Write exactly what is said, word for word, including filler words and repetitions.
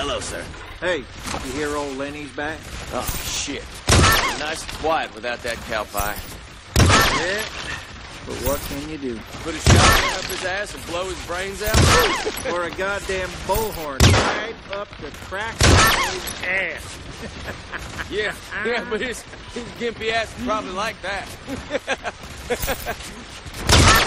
Hello, sir. Hey, you hear old Lenny's back? Oh, shit. Nice and quiet without that cow pie. Yeah, but what can you do? Put a shotgun up his ass and blow his brains out? Or a goddamn bullhorn right up the crack of his ass. Yeah, yeah, but his, his gimpy ass is probably like that.